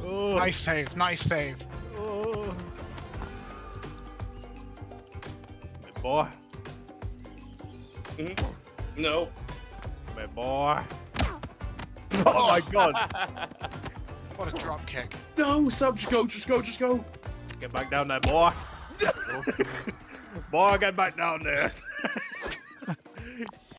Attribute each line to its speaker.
Speaker 1: Oh.
Speaker 2: Nice save, nice save.
Speaker 1: Oh. Good boy.
Speaker 3: No.
Speaker 1: Come here, boy. Oh my god.
Speaker 2: What a drop kick.
Speaker 3: No, Sam, just go, just go, just go.
Speaker 1: Get back down there, boy. Boy, get back down there.